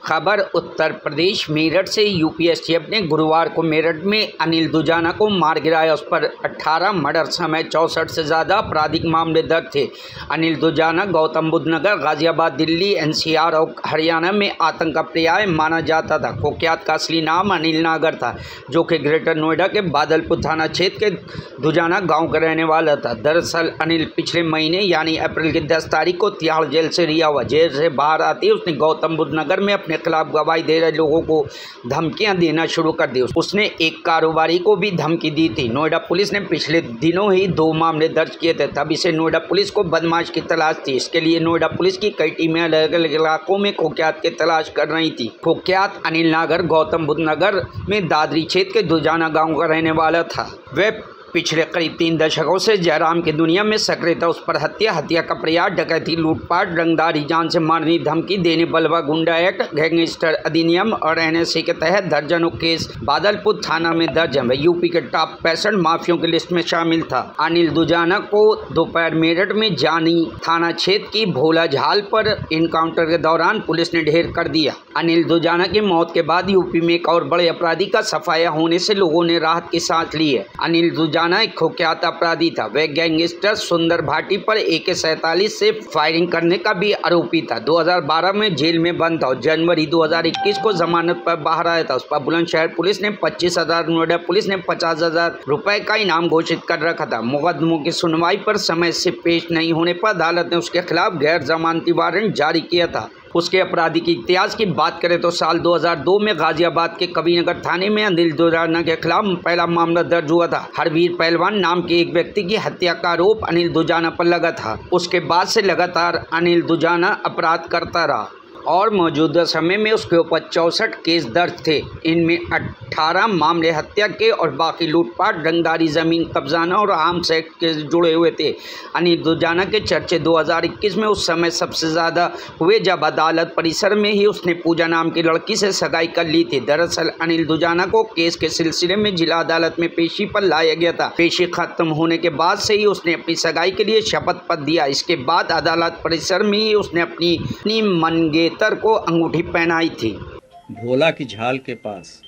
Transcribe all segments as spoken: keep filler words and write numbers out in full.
खबर उत्तर प्रदेश मेरठ से। UP STF ने गुरुवार को मेरठ में अनिल दुजाना को मार गिराया। उस पर अठारह मर्डर समेत चौसठ से ज़्यादा आपराधिक मामले दर्ज थे। अनिल दुजाना गौतम बुद्ध नगर, गाजियाबाद, दिल्ली, एनसीआर और हरियाणा में आतंक का पर्याय माना जाता था। कुख्यात का असली नाम अनिल नागर था, जो कि ग्रेटर नोएडा के बादलपुर थाना क्षेत्र के दुजाना गाँव का रहने वाला था। दरअसल अनिल पिछले महीने यानी अप्रैल की दस तारीख को तिहाड़ जेल से रिहा हुआ। जेल से बाहर आते ही उसने गौतम बुद्ध नगर में अपने खिलाफ गवाही दे रहे लोगों को धमकियां देना शुरू कर दी। उसने एक कारोबारी को भी धमकी दी थी। नोएडा पुलिस ने पिछले दिनों ही दो मामले दर्ज किए थे। तब इसे नोएडा पुलिस को बदमाश की तलाश थी। इसके लिए नोएडा पुलिस की कई टीमें अलग अलग इलाकों में कुख्यात की तलाश कर रही थी। कुख्यात अनिल नागर गौतम बुद्ध नगर में दादरी क्षेत्र के दुजाना गाँव का रहने वाला था। वह पिछले करीब तीन दशकों से जयराम की दुनिया में सक्रिय था। उस पर हत्या, हत्या का प्रयास, डकैती, लूटपाट, रंगदारी, जान से मारने धमकी देने, बलवा गुंडा एक्ट, गैंगस्टर अधिनियम और एनएसए के तहत दर्जनों केस बादलपुर थाना में दर्ज है। वह यूपी के टॉप पैंसठ माफियों की लिस्ट में शामिल था। अनिल दुजाना को दोपहर मेरठ में जानी थाना क्षेत्र की भोला झाल पर इनकाउंटर के दौरान पुलिस ने ढेर कर दिया। अनिल दुजाना की मौत के बाद यूपी में एक और बड़े अपराधी का सफाया होने से लोगों ने राहत की सांस ली है। अनिल दुजाना एक कुख्यात अपराधी था। वह गैंगस्टर सुंदर भाटी पर ए के सैंतालीस से फायरिंग करने का भी आरोपी था। दो हज़ार बारह में जेल में बंद था और जनवरी दो हज़ार इक्कीस को जमानत पर बाहर आया था। उस पर बुलंदशहर पुलिस ने पच्चीस हजार, नोएडा पुलिस ने पचास हजार रुपए का इनाम घोषित कर रखा था। मुकदमों की सुनवाई पर समय से पेश नहीं होने पर अदालत ने उसके खिलाफ गैर जमानती वारंट जारी किया था। उसके आपराधिक इतिहास की बात करें तो साल दो हज़ार दो में गाजियाबाद के कबीरनगर थाने में अनिल दुजाना के खिलाफ पहला मामला दर्ज हुआ था। हरवीर पहलवान नाम के एक व्यक्ति की हत्या का आरोप अनिल दुजाना पर लगा था। उसके बाद से लगातार अनिल दुजाना अपराध करता रहा और मौजूदा समय में उसके ऊपर चौसठ केस दर्ज थे। इनमें अठारह मामले हत्या के और बाकी लूटपाट, रंगदारी, जमीन कब्जाना और आर्म्स एक्ट के जुड़े हुए थे। अनिल दुजाना के चर्चे दो हज़ार इक्कीस में उस समय सबसे ज़्यादा हुए जब अदालत परिसर में ही उसने पूजा नाम की लड़की से सगाई कर ली थी। दरअसल अनिल दुजाना को केस के सिलसिले में जिला अदालत में पेशी पर लाया गया था। पेशी खत्म होने के बाद से ही उसने अपनी सगाई के लिए शपथ पत्र दिया। इसके बाद अदालत परिसर में ही उसने अपनी अपनी मंगेतर को अंगूठी पहनाई थी। भोला की झाल के पास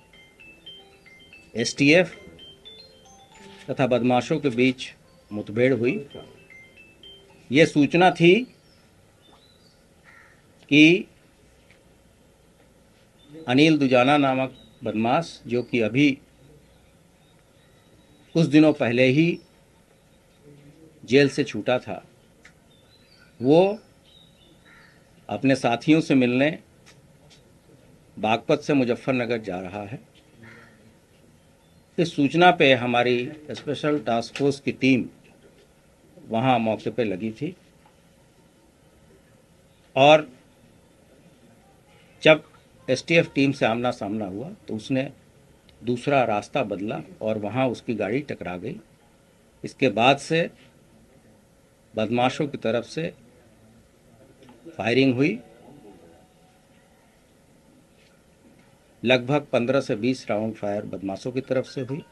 एसटीएफ तथा बदमाशों के बीच मुठभेड़ हुई। ये सूचना थी कि अनिल दुजाना नामक बदमाश, जो कि अभी कुछ दिनों पहले ही जेल से छूटा था, वो अपने साथियों से मिलने बागपत से मुजफ्फरनगर जा रहा है। इस सूचना पे हमारी स्पेशल टास्क फोर्स की टीम वहाँ मौके पे लगी थी और जब एसटीएफ टीम से आमना सामना हुआ तो उसने दूसरा रास्ता बदला और वहाँ उसकी गाड़ी टकरा गई। इसके बाद से बदमाशों की तरफ से फायरिंग हुई। लगभग पंद्रह से बीस राउंड फायर बदमाशों की तरफ से हुई।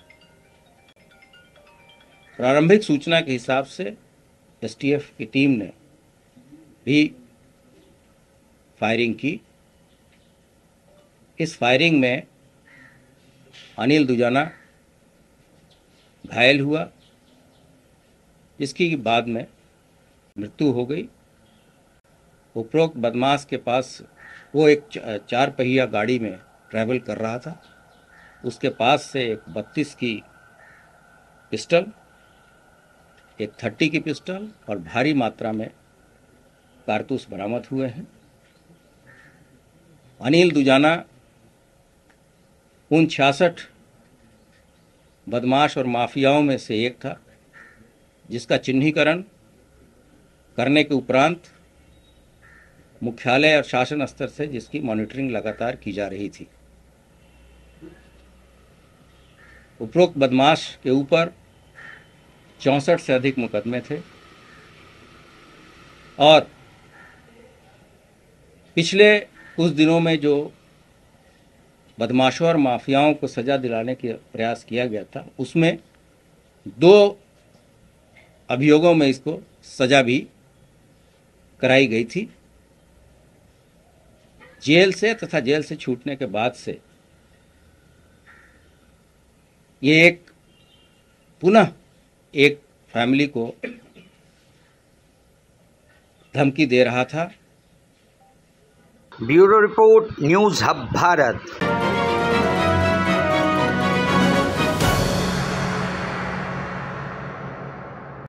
प्रारंभिक सूचना के हिसाब से एसटीएफ की टीम ने भी फायरिंग की। इस फायरिंग में अनिल दुजाना घायल हुआ, जिसकी बाद में मृत्यु हो गई। उपरोक्त बदमाश के पास वो एक चार पहिया गाड़ी में ट्रैवल कर रहा था। उसके पास से एक बत्तीस की पिस्टल, एक तीस की पिस्टल और भारी मात्रा में कारतूस बरामद हुए हैं। अनिल दुजाना उन छियासठ बदमाश और माफियाओं में से एक था, जिसका चिन्हीकरण करने के उपरांत मुख्यालय और शासन स्तर से जिसकी मॉनिटरिंग लगातार की जा रही थी। उपरोक्त बदमाश के ऊपर चौंसठ से अधिक मुकदमे थे और पिछले कुछ दिनों में जो बदमाशों और माफियाओं को सजा दिलाने का प्रयास किया गया था, उसमें दो अभियोगों में इसको सजा भी कराई गई थी। जेल से तथा जेल से छूटने के बाद से ये एक पुनः एक फैमिली को धमकी दे रहा था। Bureau report, news hub Bharat.